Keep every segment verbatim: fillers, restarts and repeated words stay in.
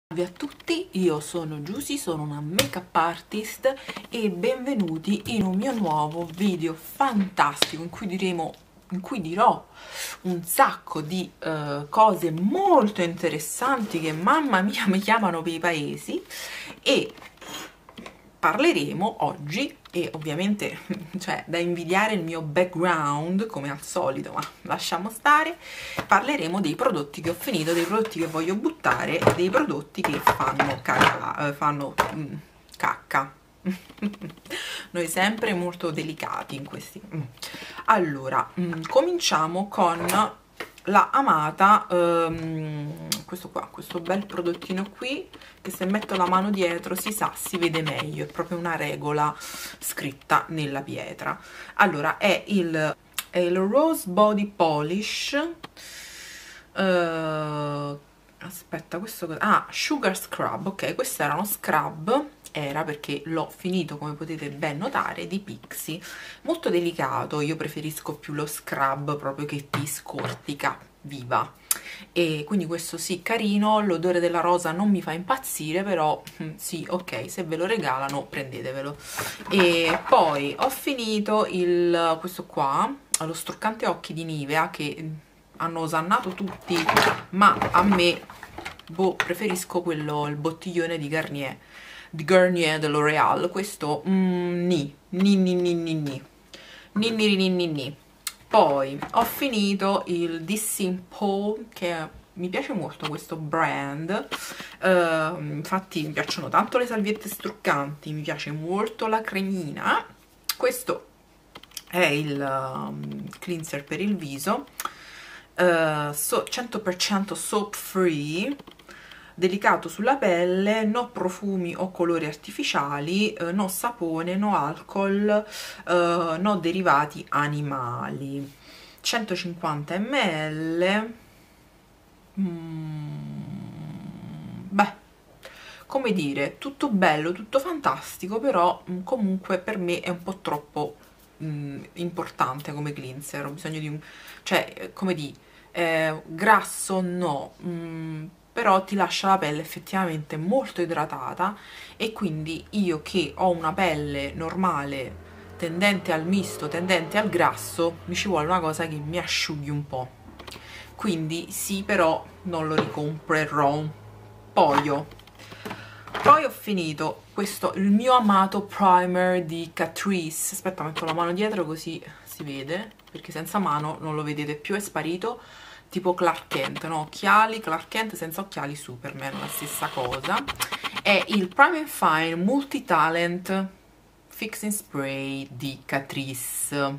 Salve a tutti, io sono Giusy, sono una make-up artist e benvenuti in un mio nuovo video fantastico in cui diremo, in cui dirò un sacco di uh, cose molto interessanti che mamma mia mi chiamano per i paesi. E parleremo oggi, e ovviamente cioè da invidiare il mio background come al solito, ma lasciamo stare, parleremo dei prodotti che ho finito, dei prodotti che voglio buttare e dei prodotti che fanno cacca, eh, fanno mm, cacca. Noi sempre molto delicati in questi. Mm. Allora, mm, cominciamo con la amata, um, questo qua, questo bel prodottino qui, che se metto la mano dietro si sa, si vede meglio, è proprio una regola scritta nella pietra. Allora, è il, è il Rose Body Polish, uh, aspetta, questo, ah, Sugar Scrub, ok, questo era uno scrub, era perché l'ho finito, come potete ben notare, di Pixi, molto delicato. Io preferisco più lo scrub proprio che ti scortica viva, e quindi questo sì, carino. L'odore della rosa non mi fa impazzire, però sì, ok, se ve lo regalano prendetevelo. E poi ho finito il questo qua, lo struccante occhi di Nivea, che hanno osannato tutti, ma a me boh, preferisco quello, il bottiglione di Garnier di Garnier dell'Oreal. Questo mm, ni ni ni ni ni ni ni ni ni ni ni. Poi ho finito il This Simple, che mi piace molto questo brand, uh, infatti mi piacciono tanto le salviette struccanti, mi piace molto la cremina. Questo è il um, cleanser per il viso, uh, so, cento per cento soap free, delicato sulla pelle, no profumi o colori artificiali, eh, no sapone, no alcol, eh, no derivati animali. centocinquanta millilitri. Mm, beh, come dire, tutto bello, tutto fantastico, però mm, comunque per me è un po' troppo mm, importante come cleanser. Ho bisogno di un, cioè, come di eh, grasso no, mm, però ti lascia la pelle effettivamente molto idratata, e quindi io che ho una pelle normale tendente al misto, tendente al grasso, mi ci vuole una cosa che mi asciughi un po', quindi sì, però non lo ricomprerò. Poi ho, poi ho finito questo, il mio amato primer di Catrice. Aspetta, metto la mano dietro così si vede, perché senza mano non lo vedete più, è sparito, tipo Clark Kent, no? Occhiali, Clark Kent senza occhiali, Superman, la stessa cosa. È il Prime and Fine Multi Talent Fixing Spray di Catrice,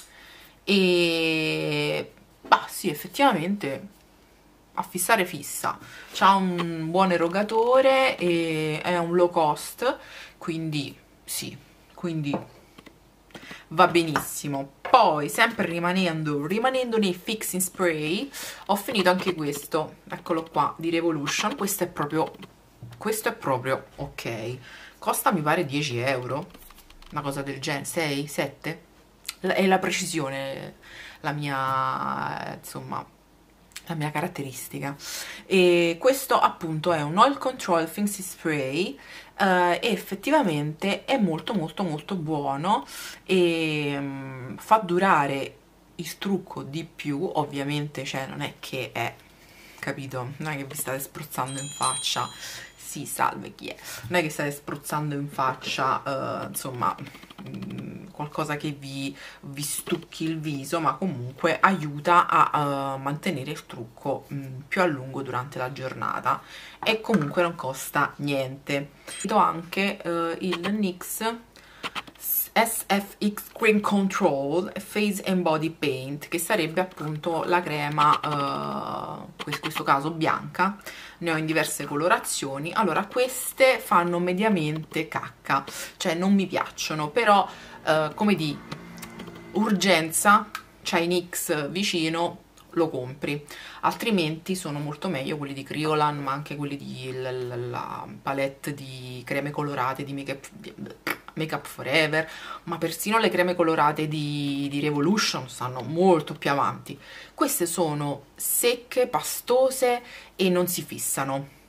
e bah sì, effettivamente a fissare fissa, c'ha un buon erogatore e è un low cost, quindi sì, quindi va benissimo. Poi sempre rimanendo, rimanendo nei fixing spray, ho finito anche questo, eccolo qua, di Revolution. Questo è proprio, questo è proprio ok, costa mi pare dieci euro, una cosa del genere, sei, sette, è la precisione la mia, insomma, la mia caratteristica. E questo appunto è un oil control fixing spray, Uh, e effettivamente è molto molto molto buono, e um, fa durare il trucco di più, ovviamente, cioè non è che è, capito, non è che vi state spruzzando in faccia, sì, salve, chi è, non è che state spruzzando in faccia uh, insomma mh, qualcosa che vi, vi stucchi il viso, ma comunque aiuta a uh, mantenere il trucco mh, più a lungo durante la giornata, e comunque non costa niente. Ho anche uh, il N Y X S F X Cream Control Face and Body Paint, che sarebbe appunto la crema, uh, in questo caso bianca, ne ho in diverse colorazioni. Allora, queste fanno mediamente cacca, cioè non mi piacciono, però uh, come di urgenza, c'hai N Y X vicino, lo compri, altrimenti sono molto meglio quelli di Kryolan, ma anche quelli di la, la, la palette di creme colorate di Make Up, Make Up Forever, ma persino le creme colorate di, di Revolution stanno molto più avanti. Queste sono secche, pastose e non si fissano,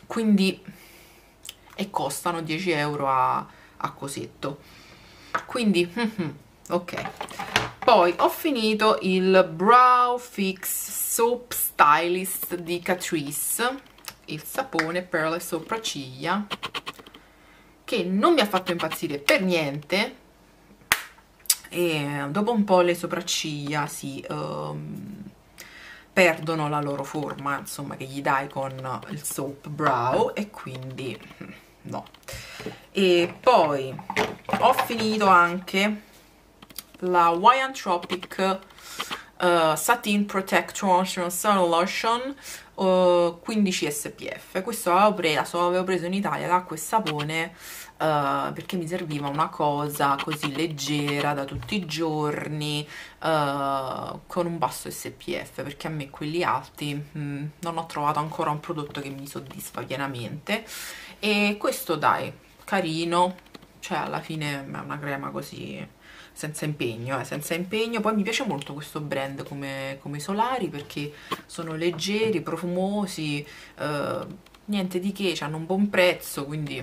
quindi, e costano dieci euro a, a cosetto, quindi ok. Poi ho finito il Brow Fix Soap Stylist di Catrice, il sapone per le sopracciglia, che non mi ha fatto impazzire per niente, e dopo un po' le sopracciglia si um, perdono la loro forma, insomma, che gli dai con il soap brow, e quindi no. E poi ho finito anche la Hawaiian Tropic uh, Satin Protection Sun Lotion uh, quindici S P F. Questo avevo preso, avevo preso in Italia l'acqua e sapone uh, perché mi serviva una cosa così leggera da tutti i giorni, uh, con un basso S P F, perché a me quelli alti mh, non ho trovato ancora un prodotto che mi soddisfa pienamente. E questo, dai, carino, cioè alla fine è una crema così senza impegno, eh, senza impegno. Poi mi piace molto questo brand come, come solari, perché sono leggeri, profumosi, eh, niente di che, hanno un buon prezzo, quindi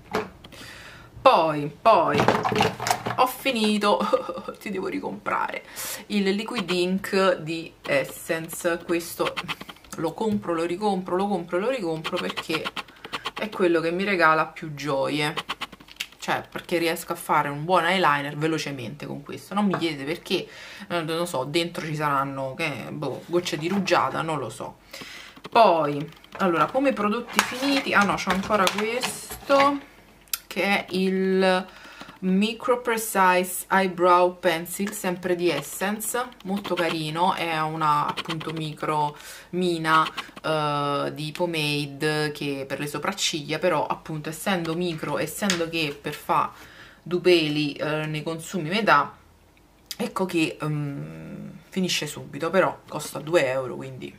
poi, poi ho finito ti devo ricomprare il Liquid Ink di Essence. Questo lo compro, lo ricompro, lo compro e lo ricompro, perché è quello che mi regala più gioie, cioè perché riesco a fare un buon eyeliner velocemente con questo. Non mi chiedete perché, non lo so, dentro ci saranno che, boh, gocce di rugiada, non lo so. Poi, allora, come prodotti finiti, ah no, c'ho ancora questo, che è il Micro Precise Eyebrow Pencil, sempre di Essence, molto carino, è una appunto micro mina uh, di pomade che per le sopracciglia, però appunto essendo micro, essendo che per fa due peli uh, ne consumi metà, ecco che um, finisce subito, però costa due euro, quindi.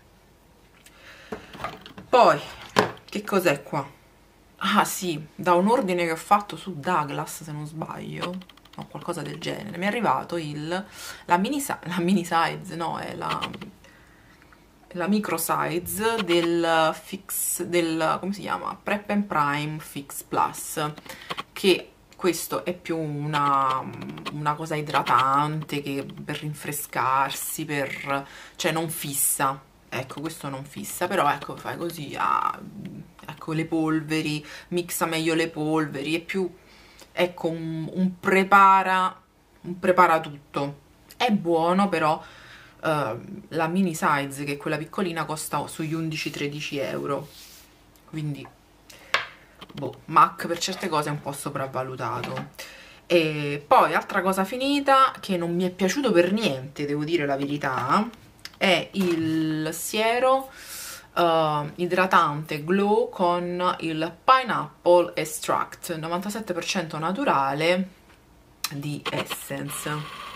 Poi, che cos'è qua? Ah sì, da un ordine che ho fatto su Douglas, se non sbaglio, no, qualcosa del genere, mi è arrivato il, la mini, la mini size, no, è la, la micro size del Fix, del, come si chiama? Prep and Prime Fix Plus, che questo è più una, una cosa idratante, che per rinfrescarsi, per, cioè non fissa, ecco, questo non fissa, però ecco, fai così, ah, ecco, le polveri, mixa meglio le polveri, è più, ecco, un, un prepara, un prepara tutto. È buono, però uh, la mini size, che è quella piccolina, costa sugli undici tredici euro, quindi boh, MAC per certe cose è un po' sopravvalutato. E poi altra cosa finita, che non mi è piaciuto per niente, devo dire la verità, è il siero Uh, idratante glow con il pineapple extract novantasette per cento naturale di Essence.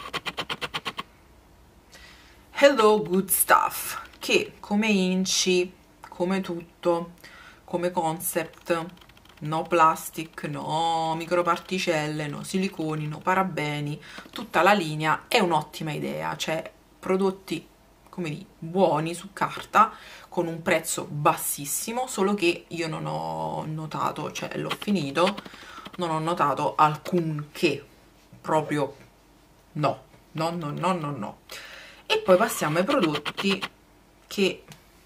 Hello Good Stuff, che come inci, come tutto, come concept, no plastic, no microparticelle, no siliconi, no parabeni, tutta la linea è un'ottima idea, cioè prodotti come dire, buoni su carta, con un prezzo bassissimo, solo che io non ho notato, cioè l'ho finito, non ho notato alcun che, proprio no, no, no, no, no, no. E poi passiamo ai prodotti che,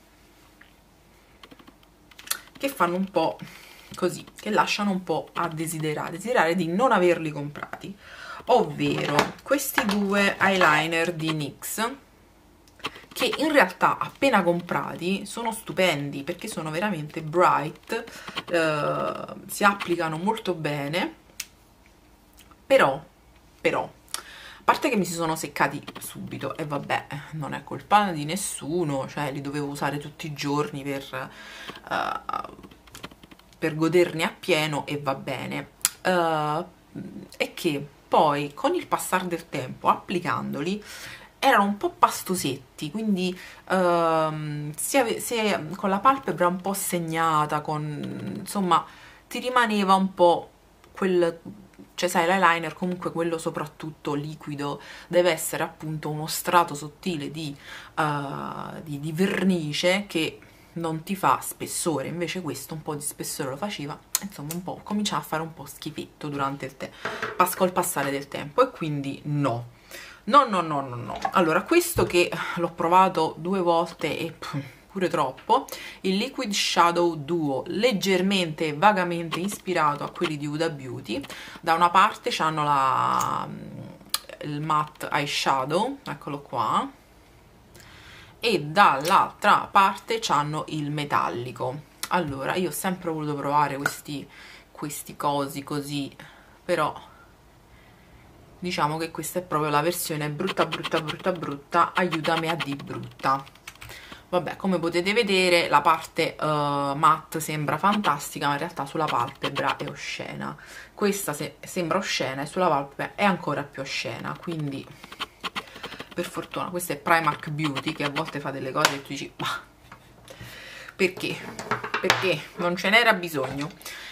che fanno un po' così, che lasciano un po' a desiderare, desiderare di non averli comprati, ovvero questi due eyeliner di N Y X, che in realtà appena comprati sono stupendi, perché sono veramente bright, eh, si applicano molto bene, però, però, a parte che mi si sono seccati subito, e vabbè, non è colpa di nessuno, cioè li dovevo usare tutti i giorni per, uh, per goderne appieno, e va bene, uh, è che poi con il passare del tempo, applicandoli, erano un po' pastosetti, quindi uh, si si con la palpebra un po' segnata, con, insomma, ti rimaneva un po' quel, cioè sai, l'eyeliner comunque, quello soprattutto liquido, deve essere appunto uno strato sottile di, uh, di, di vernice che non ti fa spessore, invece questo un po' di spessore lo faceva, insomma un po' cominciava a fare un po' schifetto durante il tempo, col passare del tempo, e quindi no. No, no, no, no, no. Allora, questo che l'ho provato due volte e pff, pure troppo, il Liquid Shadow Duo, leggermente e vagamente ispirato a quelli di Huda Beauty. Da una parte c'hanno la, il matte eyeshadow, eccolo qua, e dall'altra parte c'hanno il metallico. Allora, io ho sempre voluto provare questi, questi cosi così, però diciamo che questa è proprio la versione brutta brutta brutta brutta, aiutami a di brutta. Vabbè, come potete vedere la parte uh, matte sembra fantastica, ma in realtà sulla palpebra è oscena. Questa se sembra oscena e sulla palpebra è ancora più oscena, quindi per fortuna. Questa è Primark Beauty, che a volte fa delle cose e tu dici, ma perché? Perché non ce n'era bisogno.